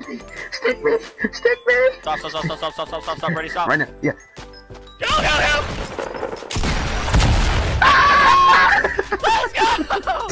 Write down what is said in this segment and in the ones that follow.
Stick me! Stick me! Stop, ready, stop. Right now, yeah. Go! Let's go!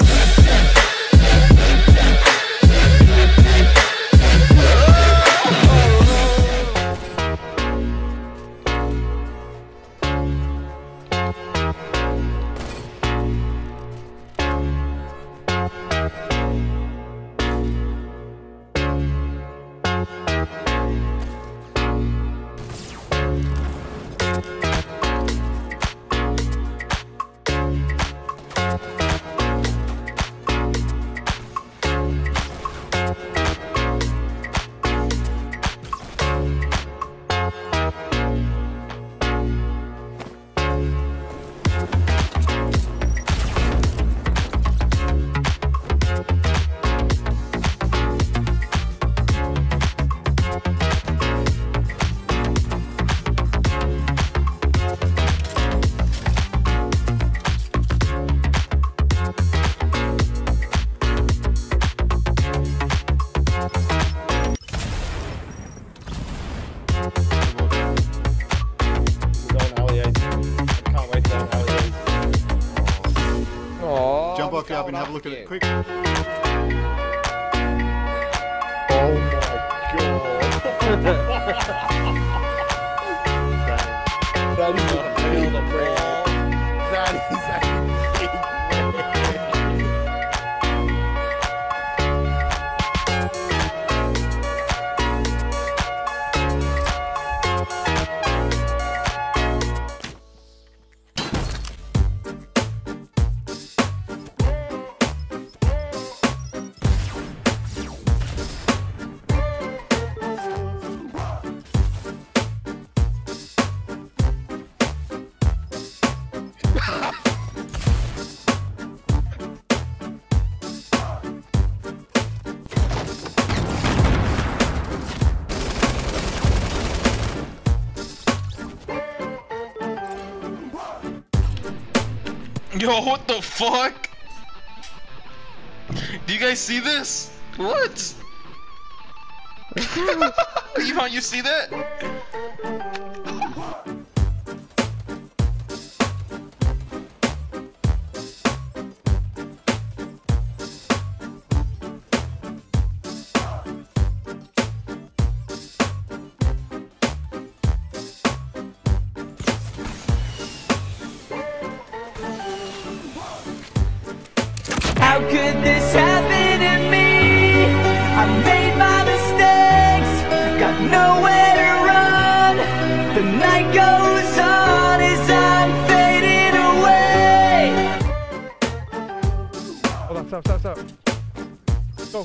Jump off up and have a look at it quick. Oh my god. That is a big brain. That is a big Yo, what the fuck? Do you guys see this? What? Yvonne, you see that? How could this happen to me? I made my mistakes, got nowhere to run. The night goes on as I'm fading away. Hold on, stop. Go.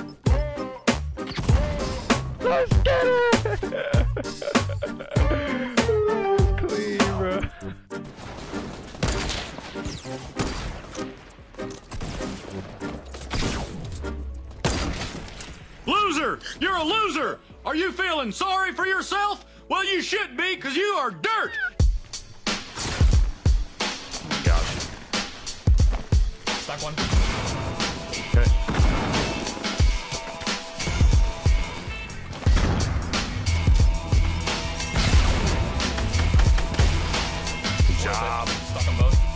Let's get it! That's clean, bro. Loser! You're a loser! Are you feeling sorry for yourself? Well, you should be, because you are dirt! Gosh. Stuck one. Okay. Good job. Stuck them both.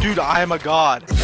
Dude, I am a god.